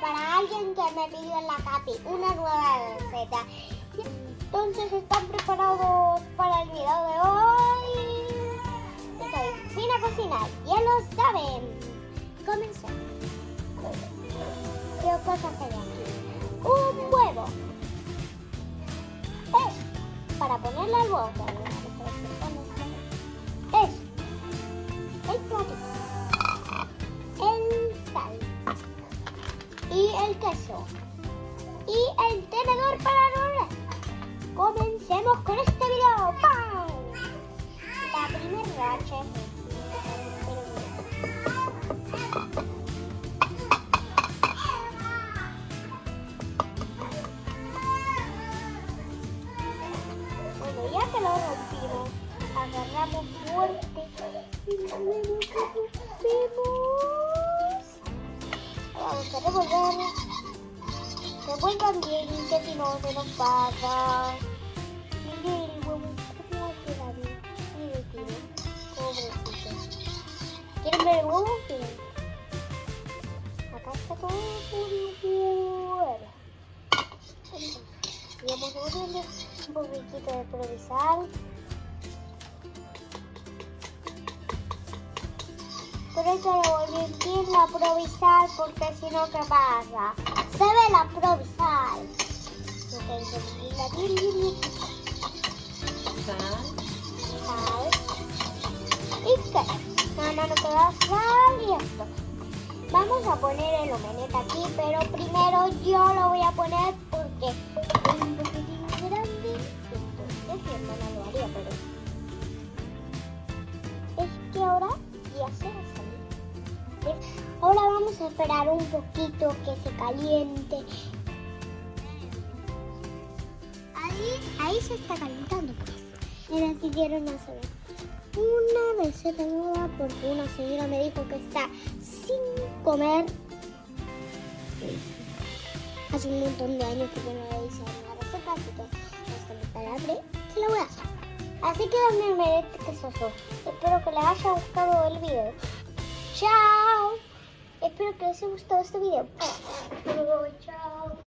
para alguien que me pidió en la Capi una nueva receta. Entonces, ¿están preparados para el video de hoy? Estoy fin a cocinar, ya lo saben. Comencemos. ¿Qué cosas hay aquí? Un huevo. Es para ponerle al huevo. Es el platito, el sal y el queso y el tenedor para rolar. Comencemos con este video. ¡Pam! La primera racha. Bueno, ya que lo rompimos, agarramos fuerte y luego vamos a revolver. Revuelvan bien, que si no se nos pasa. Miren el huevo, cómo queda bien. Miren, pobrecito. ¿Quieren ver el huevo? Miren. Acá está todo el huevo. Y vamos a ponerle un poquito de provisal. Pero hay que revolver bien la provisal porque si no, ¿qué pasa? Se ve la provisal. Ok, revolverla bien. Sal. ¿Y qué? No queda sal y esto. Vamos a poner el omelette aquí, pero primero yo lo voy a poner porque es un poquitín grande. Entonces mi hermana lo haría, pero es que ahora ya se va a salir. Ahora vamos a esperar un poquito que se caliente. Ahí se está calentando, pues. Me decidieron hacer una receta nueva porque una señora me dijo que está sin comer. Hace un montón de años que yo no le hice una receta, así que hasta mi palabra se la voy a hacer. Así que dame omelette quesoso. Espero que les haya gustado el video. ¡Chao! Espero que les haya gustado este video. Chao.